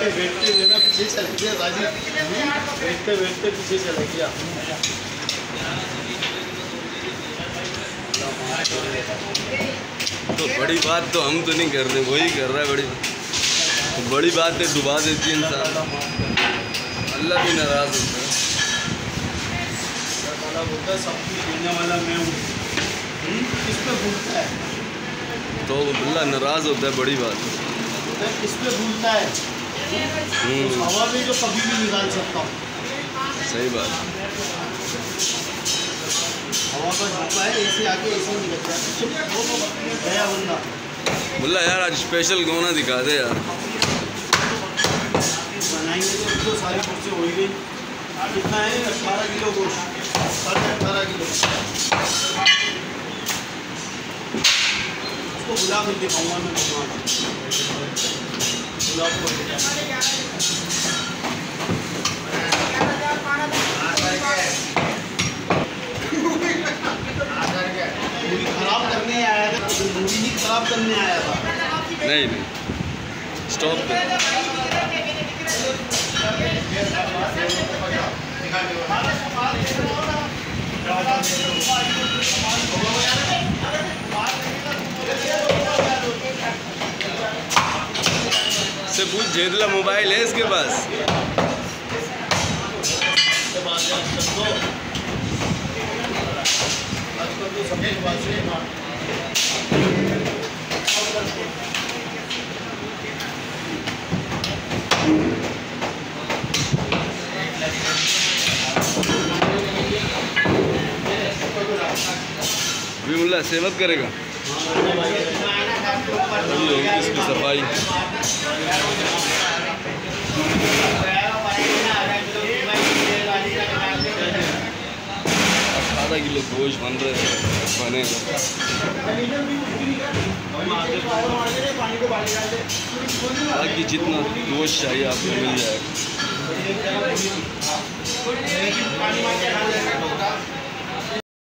बैठते बैठते जो ना पीछे चले गया राजीव, बैठते बैठते पीछे चले गया। तो बड़ी बात तो हम तो नहीं कर रहे, वही कर रहा है। बड़ी बात है, डुबा देती है इंसान। अल्लाह भी नाराज़ होता है। अल्लाह बोलता है सब कुछ देने वाला मैं हूँ, किस पे भूलता है? तो अल्लाह नाराज़ होता है, बड़ी बात है किस पे भूलता है? उस हवा में जो कभी भी निकाल सकता हूँ। सही बात। हवा का झोंका है, ऐसे आके ऐसे निकल जाता गया बंदा। मुल्ला यार आज स्पेशल गोना दिखा दे यार। बनाएंगे तो सारी कुर्सी हो ही गई। कितना है? 18 किलो गोश्त, 18.5 किलो। उसको गुलाब नहीं दिखाऊंगा मैं, गुलाब को मूवी खराब करने आया था, मूवी नहीं खराब करने आया था। नहीं स्टॉप कर। से पूछ जेदला मोबाइल है इसके पास? अभी मुल्ला सेवत करेगा इसकी सफाई। आधा किलो गोश्त बन रहे बनेगा। बाकी जितना गोश्त चाहिए आपको मिल जाएगा।